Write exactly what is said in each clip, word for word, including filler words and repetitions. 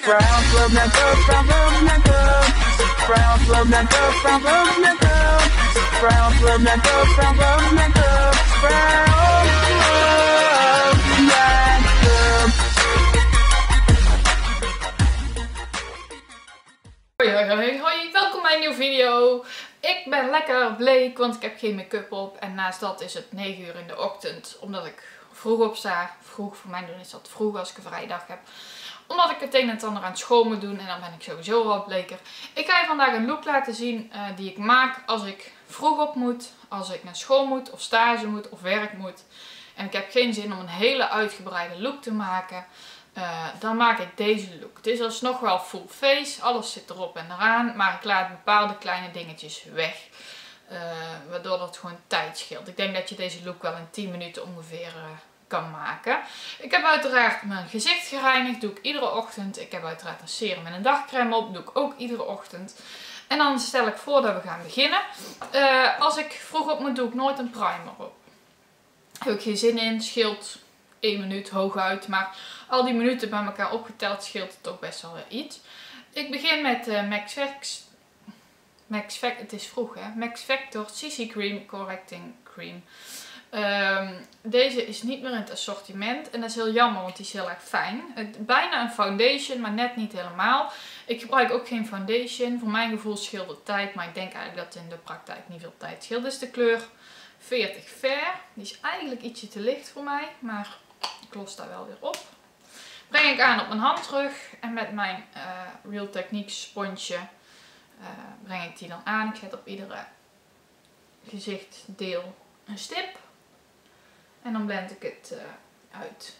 Brown blood makeup, brown blood makeup. Brown blood makeup, brown blood makeup. Brown blood makeup, brown blood makeup. Brown blood makeup. Hoi hoi hoi hoi, welkom bij een nieuwe video. Ik ben lekker bleek, want ik heb geen make-up op. En naast dat is het negen uur in de ochtend, omdat ik vroeg opsta. Vroeg, voor mij doen is dat vroeg als ik een vrije dag heb. Omdat ik het een en het ander aan het school moet doen en dan ben ik sowieso wat bleker. Ik ga je vandaag een look laten zien uh, die ik maak als ik vroeg op moet, als ik naar school moet, of stage moet, of werk moet. En ik heb geen zin om een hele uitgebreide look te maken. Uh, dan maak ik deze look. Het is alsnog wel full face, alles zit erop en eraan, maar ik laat bepaalde kleine dingetjes weg. Uh, waardoor dat gewoon tijd scheelt. Ik denk dat je deze look wel in tien minuten ongeveer uh, kan maken. Ik heb uiteraard mijn gezicht gereinigd, doe ik iedere ochtend. Ik heb uiteraard een serum en een dagcreme op, doe ik ook iedere ochtend. En dan stel ik voor dat we gaan beginnen. Uh, als ik vroeg op moet, doe ik nooit een primer op. Daar heb ik geen zin in, scheelt één minuut hooguit, maar al die minuten bij elkaar opgeteld scheelt het toch best wel weer iets. Ik begin met uh, Max Factor, Max Factor, het is vroeg hè, Max Factor C C Cream Correcting Cream. Um, deze is niet meer in het assortiment en dat is heel jammer, want die is heel erg fijn. Het, bijna een foundation, maar net niet helemaal. Ik gebruik ook geen foundation. Voor mijn gevoel scheelt het tijd, maar ik denk eigenlijk dat in de praktijk niet veel tijd scheelt. Dit is de kleur veertig Fair. Die is eigenlijk ietsje te licht voor mij, maar ik los daar wel weer op. Breng ik aan op mijn handrug en met mijn uh, Real Techniques sponsje uh, breng ik die dan aan. Ik zet op iedere gezichtdeel een stip. En dan blend ik het uh, uit.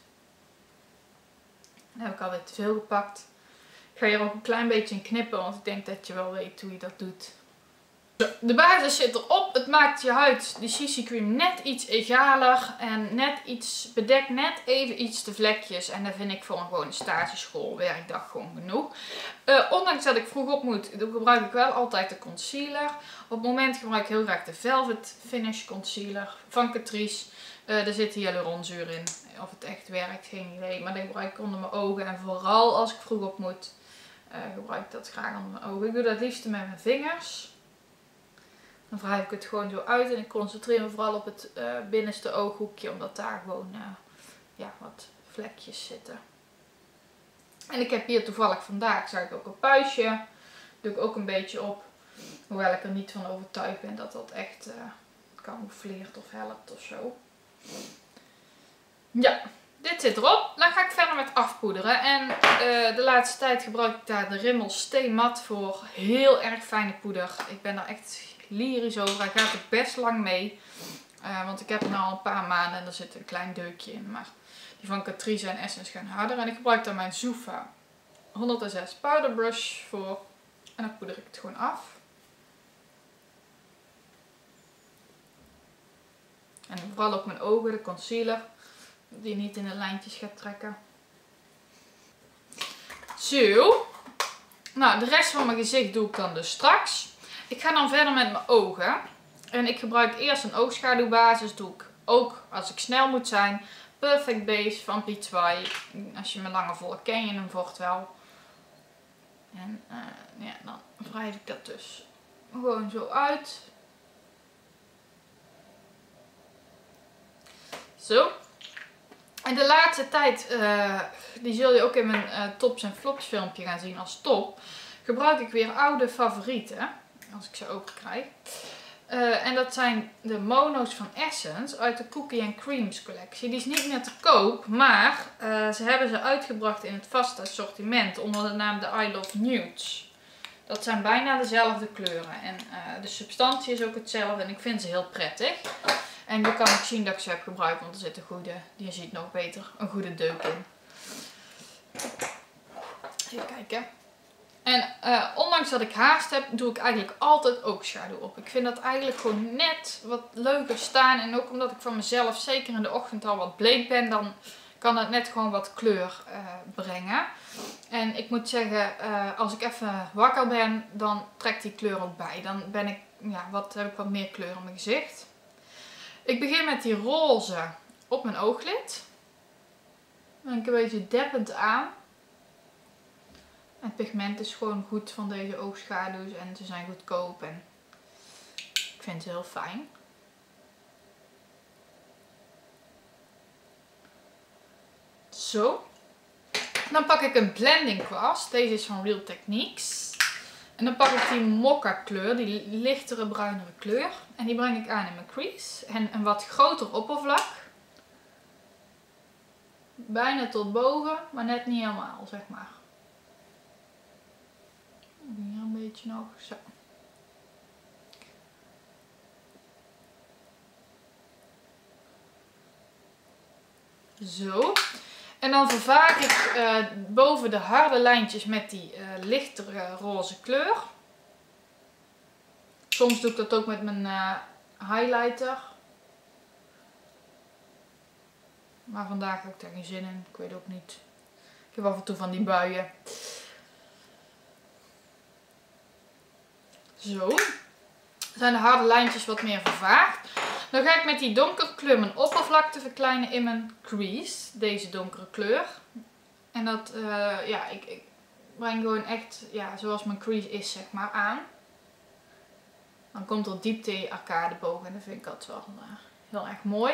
Dan heb ik alweer te veel gepakt. Ik ga hier ook een klein beetje in knippen, want ik denk dat je wel weet hoe je dat doet. De basis zit erop. Het maakt je huid, die C C cream, net iets egaler. En net iets, bedekt net even iets de vlekjes. En dat vind ik voor een gewone stageschool werkdag gewoon genoeg. Uh, ondanks dat ik vroeg op moet, gebruik ik wel altijd de concealer. Op het moment gebruik ik heel graag de Velvet Finish Concealer van Catrice. Uh, er zit hyaluronzuur in. Of het echt werkt, geen idee. Maar die gebruik ik onder mijn ogen. En vooral als ik vroeg op moet, uh, gebruik ik dat graag onder mijn ogen. Ik doe dat het liefst met mijn vingers. Dan wrijf ik het gewoon zo uit en ik concentreer me vooral op het uh, binnenste ooghoekje, omdat daar gewoon uh, ja, wat vlekjes zitten. En ik heb hier toevallig vandaag, zag ik ook een puistje, doe ik ook een beetje op. Hoewel ik er niet van overtuigd ben dat dat echt uh, camoufleert of helpt of zo. Ja, dit zit erop. Dan ga ik verder met afpoederen. En uh, de laatste tijd gebruik ik daar de Rimmel Stay Matte voor. Heel erg fijne poeder. Ik ben daar echt lyrisch over. Hij gaat er best lang mee. Uh, want ik heb hem al een paar maanden en er zit een klein deukje in. Maar die van Catrice en Essence gaan harder. En ik gebruik daar mijn Zuffa honderdzes Powder Brush voor. En dan poeder ik het gewoon af. En vooral op mijn ogen, de concealer. Die niet in de lijntjes gaat trekken. Zo. Nou, de rest van mijn gezicht doe ik dan dus straks. Ik ga dan verder met mijn ogen. En ik gebruik eerst een oogschaduwbasis. Doe ik ook als ik snel moet zijn. Perfect Base van P twee. Als je me langer volgt ken je hem voort wel. En uh, ja, dan wrijf ik dat dus gewoon zo uit. Zo. En de laatste tijd, uh, die zul je ook in mijn uh, tops en flops filmpje gaan zien als top. Gebruik ik weer oude favorieten. Als ik ze open krijg. Uh, en dat zijn de mono's van Essence uit de Cookie and Creams collectie. Die is niet meer te koop, maar uh, ze hebben ze uitgebracht in het vaste assortiment onder de naam de I Love Nudes. Dat zijn bijna dezelfde kleuren. En uh, de substantie is ook hetzelfde en ik vind ze heel prettig. En je kan ook zien dat ik ze heb gebruikt, want er zit een goede, je ziet nog beter, een goede deuk in. Even kijken. En uh, ondanks dat ik haast heb, doe ik eigenlijk altijd oogschaduw op. Ik vind dat eigenlijk gewoon net wat leuker staan. En ook omdat ik van mezelf, zeker in de ochtend, al wat bleek ben, dan kan dat net gewoon wat kleur uh, brengen. En ik moet zeggen, uh, als ik even wakker ben, dan trekt die kleur ook bij. Dan ben ik, ja, wat, heb ik wat meer kleur in mijn gezicht. Ik begin met die roze op mijn ooglid. Dan ben ik een beetje deppend aan. Het pigment is gewoon goed van deze oogschaduws en ze zijn goedkoop en ik vind ze heel fijn. Zo. Dan pak ik een blending kwast. Deze is van Real Techniques. En dan pak ik die mokka kleur, die lichtere bruinere kleur. En die breng ik aan in mijn crease. En een wat groter oppervlak. Bijna tot boven, maar net niet helemaal, zeg maar. Hier een beetje nog, zo. Zo. En dan vervaag ik uh, boven de harde lijntjes met die uh, lichtere roze kleur. Soms doe ik dat ook met mijn uh, highlighter. Maar vandaag heb ik daar geen zin in. Ik weet ook niet. Ik heb af en toe van die buien. Zo. Dan zijn de harde lijntjes wat meer vervaagd. Dan ga ik met die donkere kleur mijn oppervlakte verkleinen in mijn crease. Deze donkere kleur. En dat, uh, ja, ik, ik breng gewoon echt, ja, zoals mijn crease is, zeg maar, aan. Dan komt er diepte arcadebogen en dat vind ik altijd wel uh, heel erg mooi.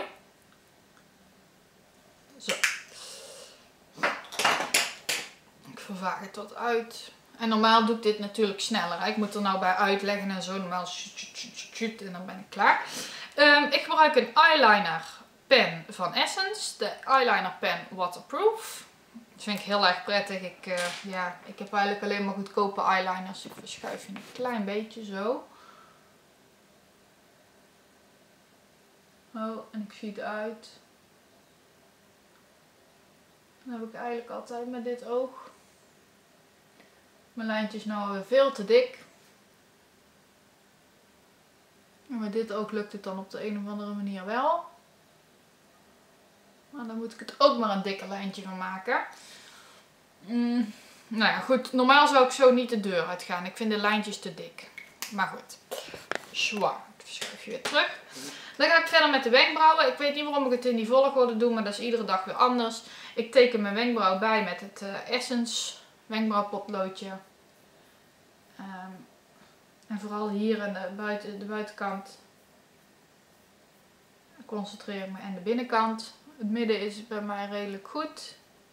Zo. Ik vervaag het tot uit. En normaal doe ik dit natuurlijk sneller. Hè? Ik moet er nou bij uitleggen en zo. Normaal shoot en dan ben ik klaar. Um, ik gebruik een eyeliner pen van Essence. De eyeliner pen waterproof. Dat vind ik heel erg prettig. Ik, uh, ja, ik heb eigenlijk alleen maar goedkope eyeliners. Ik verschuif je een klein beetje zo. Oh, en ik zie het uit. Dan heb ik eigenlijk altijd met dit oog. Mijn lijntje is nou weer veel te dik. En met dit oog lukt het dan op de een of andere manier wel. Maar dan moet ik het ook maar een dikker lijntje van maken. Mm, nou ja, goed. Normaal zou ik zo niet de deur uitgaan. Ik vind de lijntjes te dik. Maar goed. Zwaar. Ik verschuif je weer terug. Dan ga ik verder met de wenkbrauwen. Ik weet niet waarom ik het in die volgorde doe, maar dat is iedere dag weer anders. Ik teken mijn wenkbrauw bij met het uh, Essence wenkbrauwpotloodje. Um, en vooral hier aan de, buiten, de buitenkant concentreer ik me en de binnenkant. Het midden is bij mij redelijk goed.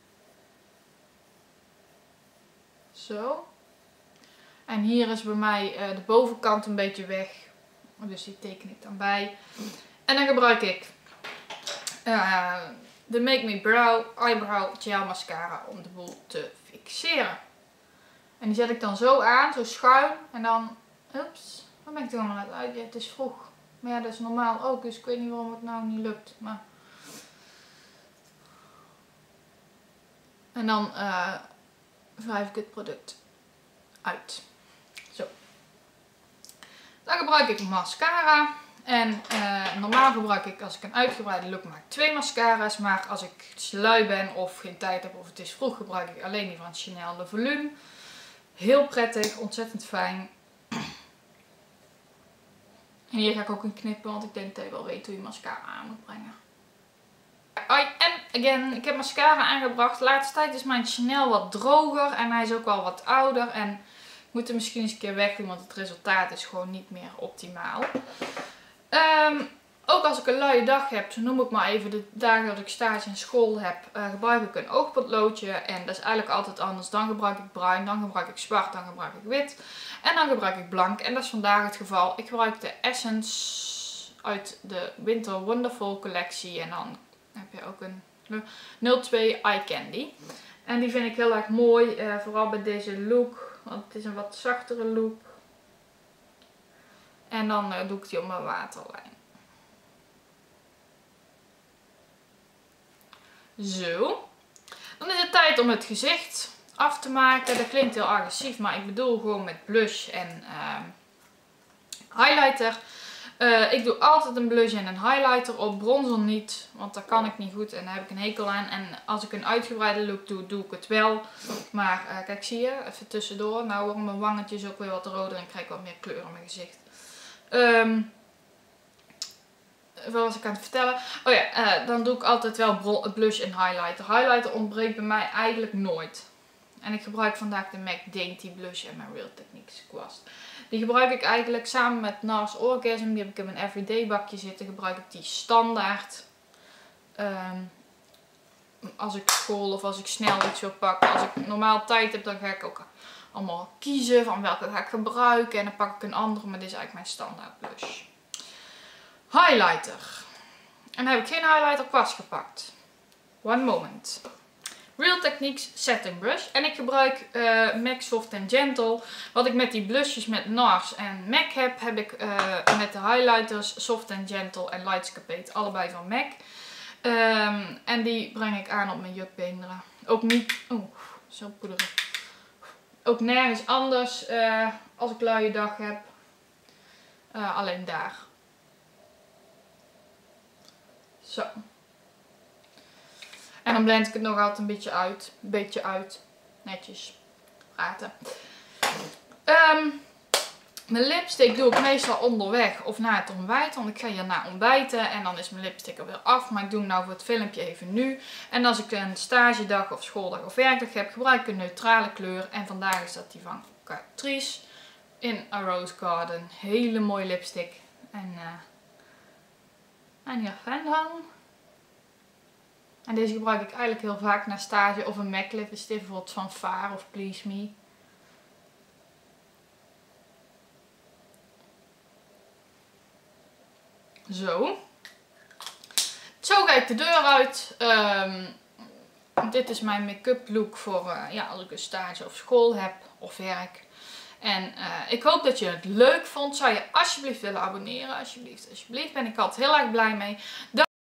Zo. En hier is bij mij uh, de bovenkant een beetje weg. Dus die teken ik dan bij. En dan gebruik ik uh, de Make Me Brow Eyebrow Gel Mascara om de boel te fixeren. En die zet ik dan zo aan, zo schuin. En dan, ups, waar ben ik er allemaal net uit? Ja, het is vroeg. Maar ja, dat is normaal ook, dus ik weet niet waarom het nou niet lukt. Maar... En dan uh, wrijf ik het product uit. Zo. Dan gebruik ik mascara. En uh, normaal gebruik ik, als ik een uitgebreide look maak, twee mascara's. Maar als ik lui ben of geen tijd heb of het is vroeg, gebruik ik alleen die van Chanel Le Volume. Heel prettig, ontzettend fijn. En hier ga ik ook in knippen, want ik denk dat je wel weet hoe je mascara aan moet brengen. En again, ik heb mascara aangebracht. De laatste tijd is mijn Chanel wat droger en hij is ook wel wat ouder. En ik moet hem misschien eens een keer wegdoen, want het resultaat is gewoon niet meer optimaal. Um, ook als ik een luie dag heb, zo noem ik maar even de dagen dat ik stage en school heb, uh, gebruik ik een oogpotloodje. En dat is eigenlijk altijd anders. Dan gebruik ik bruin, dan gebruik ik zwart, dan gebruik ik wit. En dan gebruik ik blank. En dat is vandaag het geval. Ik gebruik de Essence uit de Winter Wonderful collectie. En dan heb je ook een nul twee Eye Candy. En die vind ik heel erg mooi, uh, vooral bij deze look. Want het is een wat zachtere look. En dan uh, doe ik die op mijn waterlijn. Zo. Dan is het tijd om het gezicht af te maken. Dat klinkt heel agressief, maar ik bedoel gewoon met blush en uh, highlighter. Uh, ik doe altijd een blush en een highlighter op, bronzer niet, want daar kan ik niet goed en daar heb ik een hekel aan. En als ik een uitgebreide look doe, doe ik het wel. Maar uh, kijk, zie je, even tussendoor. Nou worden mijn wangetjes ook weer wat roder en krijg ik wat meer kleur in mijn gezicht. Um, wat was ik aan het vertellen? Oh ja, uh, dan doe ik altijd wel blush en highlighter. Highlighter ontbreekt bij mij eigenlijk nooit. en ik gebruik vandaag de MAC Dainty Blush en mijn Real Techniques kwast. Die gebruik ik eigenlijk samen met NARS Orgasm. Die heb ik in mijn everyday bakje zitten. Gebruik ik die standaard. Um, als ik school of als ik snel iets wil pakken. Als ik normaal tijd heb, dan ga ik ook allemaal kiezen van welke ga ik gebruiken. En dan pak ik een andere, maar dit is eigenlijk mijn standaard blush. Highlighter. En dan heb ik geen highlighter kwast gepakt. One moment. Real Techniques Setting Brush. En ik gebruik uh, MAC Soft and Gentle. Wat ik met die blushes met NARS en MAC heb, heb ik uh, met de highlighters Soft and Gentle en Lightscapade. Allebei van MAC. Um, en die breng ik aan op mijn jukbeenderen. Ook niet... Oeh, zo poederen. Ook nergens anders uh, als ik luie dag heb. Uh, alleen daar. Zo. En dan blend ik het nog altijd een beetje uit. Een beetje uit. Netjes. Praten. Um, mijn lipstick doe ik meestal onderweg of na het ontbijt. Want ik ga hierna ontbijten. En dan is mijn lipstick er weer af. Maar ik doe hem nou voor het filmpje even nu. En als ik een stagedag of schooldag of werkdag heb, gebruik ik een neutrale kleur. En vandaag is dat die van Catrice. In A Rose Garden. Hele mooie lipstick. En, uh, en hier fan van. En deze gebruik ik eigenlijk heel vaak na stage of een MAC lipstick, bijvoorbeeld van Far of Please Me. Zo. Zo ga ik de deur uit. Um, dit is mijn make-up look voor uh, ja, als ik een stage of school heb of werk. En uh, ik hoop dat je het leuk vond. Zou je alsjeblieft willen abonneren? Alsjeblieft, alsjeblieft. Ben ik altijd heel erg blij mee.